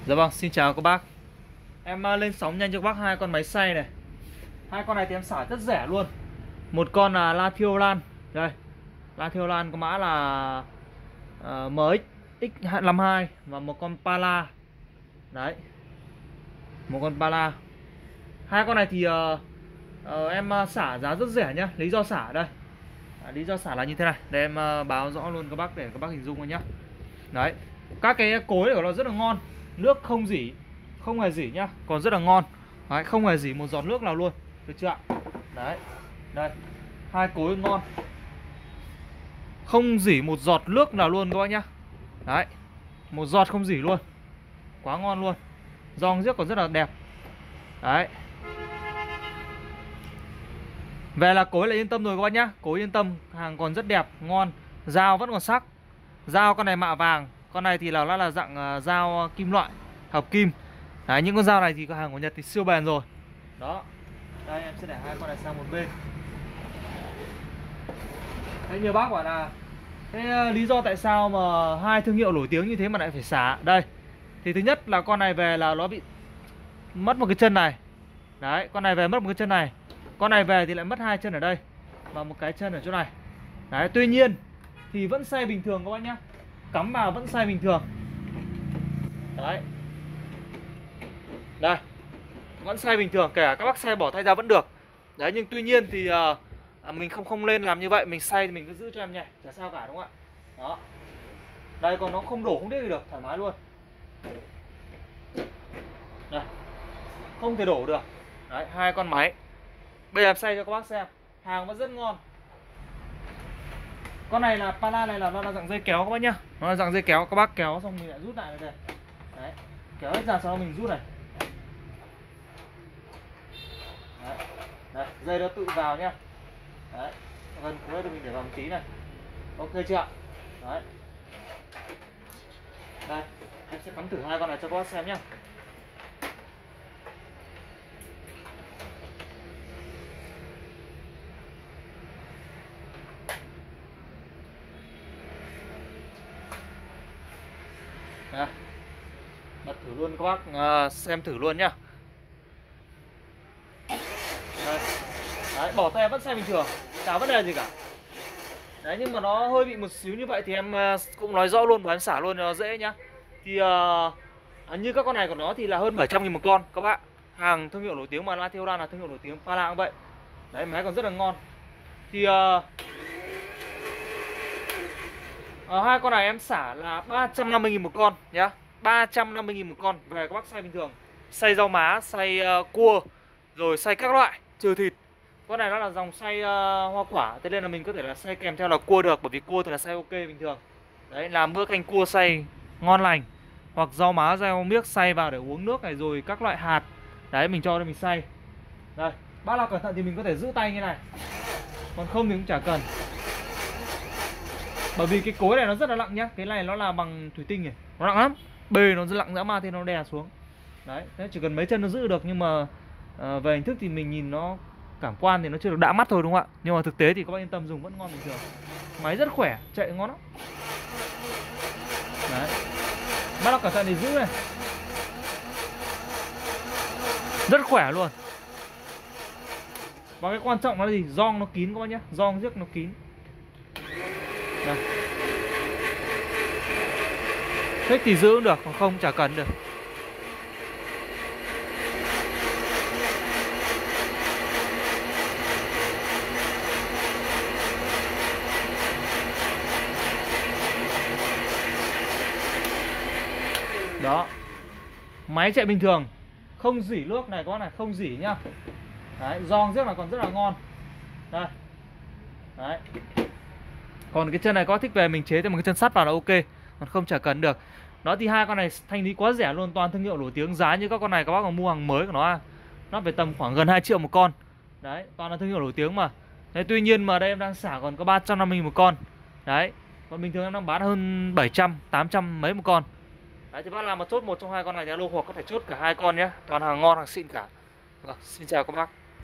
Dạ vâng, xin chào các bác. Em lên sóng nhanh cho các bác hai con máy xay này. Hai con này thì em xả rất rẻ luôn. Một con là La Thiêu Lan. Đây. La Thiêu Lan có mã là MX X52 và một con Pala. Đấy. Một con Pala. Hai con này thì em xả giá rất rẻ nhá. Lý do xả đây. Lý do xả là như thế này. Để em báo rõ luôn các bác để các bác hình dung rồi nhá. Đấy. Các cái cối của nó rất là ngon. Nước không rỉ, không hề rỉ nhá, còn rất là ngon. Đấy, không hề rỉ một giọt nước nào luôn. Được chưa ạ? Đấy. Đây. Hai cối ngon. Không rỉ một giọt nước nào luôn các bác nhá. Đấy. Một giọt không rỉ luôn. Quá ngon luôn. Giòn giết còn rất là đẹp. Đấy. Về là cối là yên tâm rồi các bác nhá. Cối yên tâm, hàng còn rất đẹp, ngon. Dao vẫn còn sắc. Dao con này mạ vàng, con này thì là dạng dao kim loại, hợp kim. Đấy, những con dao này thì hàng của Nhật thì siêu bền rồi. Đó. Đây em sẽ để hai con này sang một bên. Đấy, nhiều bác bảo là thế lý do tại sao mà hai thương hiệu nổi tiếng như thế mà lại phải xả. Đây. Thì thứ nhất là con này về là nó bị mất một cái chân này. Đấy, con này về mất một cái chân này. Con này về thì lại mất hai chân ở đây và một cái chân ở chỗ này. Đấy, tuy nhiên thì vẫn xay bình thường các bác nhá. Cắm vào vẫn xay bình thường. Đấy. Đây. Vẫn xay bình thường, kể cả các bác xay bỏ tay ra vẫn được. Đấy, nhưng tuy nhiên thì mình không lên làm như vậy. Mình xay thì mình cứ giữ cho em nhẹ, chả sao cả đúng không ạ. Đó. Đây, còn nó không đổ không đít gì được, thoải mái luôn. Đây. Không thể đổ được. Đấy, hai con máy. Bây giờ em xay cho các bác xem. Hàng vẫn rất ngon. Con này là Pala này là nó là dạng dây kéo các bác nhá. Nó là dạng dây kéo, các bác kéo xong mình lại rút lại đây. Đấy. Kéo hết ra sau đó mình rút này. Đấy. Đấy, dây nó tự vào nhá. Đấy. Gần cuối thì mình để vào một tí này. Ok chưa ạ? Đấy. Đây, em sẽ cắm thử hai con này cho các bác xem nhá. Đây. Bật thử luôn các bác xem thử luôn nhá. Đây. Đấy, bỏ tay vẫn xay bình thường, chả vấn đề gì cả. Đấy, nhưng mà nó hơi bị một xíu như vậy thì em cũng nói rõ luôn và em xả luôn cho nó dễ nhá. Thì như các con này của nó thì là hơn 700.000 một con các bạn. Hàng thương hiệu nổi tiếng mà La Thiêu Lan là thương hiệu nổi tiếng, Pala cũng vậy. Đấy, máy còn rất là ngon. Thì hai con này em xả là 350.000 một con nhá. 350.000 một con. Về các bác xay bình thường. Xay rau má, xay cua, rồi xay các loại, trừ thịt. Con này nó là dòng xay hoa quả, thế nên là mình có thể là xay kèm theo là cua được. Bởi vì cua thì là xay ok bình thường. Đấy, làm bữa canh cua xay ngon lành. Hoặc rau má, rau miếc xay vào để uống nước này, rồi các loại hạt. Đấy, mình cho đây mình xay. Đây, bác nào cẩn thận thì mình có thể giữ tay như này. Còn không thì cũng chả cần. Bởi vì cái cối này nó rất là nặng nhá. Cái này nó là bằng thủy tinh này, nó nặng lắm. Bề nó rất nặng dã man thì nó đè xuống. Đấy, thế chỉ cần mấy chân nó giữ được. Nhưng mà về hình thức thì mình nhìn nó, cảm quan thì nó chưa được đã mắt thôi đúng không ạ. Nhưng mà thực tế thì các bác yên tâm dùng vẫn ngon bình thường. Máy rất khỏe, chạy ngon lắm. Đấy, bác nào cẩn thận thì giữ này. Rất khỏe luôn. Và cái quan trọng là gì? Gioăng nó kín các bác nhé. Gioăng giếc nó kín. Đây. Thích thì giữ cũng được, còn không chả cần được. Đó. Máy chạy bình thường, không rỉ nước này các bác này, không rỉ nhá. Đấy, gioăng giếc là còn rất là ngon. Đây. Đấy. Còn cái chân này có thích về mình chế thêm một cái chân sắt vào là ok. Còn không chả cần được. Đó thì hai con này thanh lý quá rẻ luôn. Toàn thương hiệu nổi tiếng. Giá như các con này các bác còn mua hàng mới của nó phải tầm khoảng gần 2 triệu một con. Đấy, toàn là thương hiệu nổi tiếng mà. Đấy, tuy nhiên mà đây em đang xả còn có 350.000 một con. Đấy, còn bình thường em đang bán hơn 700, 800 mấy một con. Đấy, thì bác làm mà chốt một trong hai con này thì alo, hoặc có thể chốt cả hai con nhé. Toàn hàng ngon, hàng xịn cả. Xin chào các bác.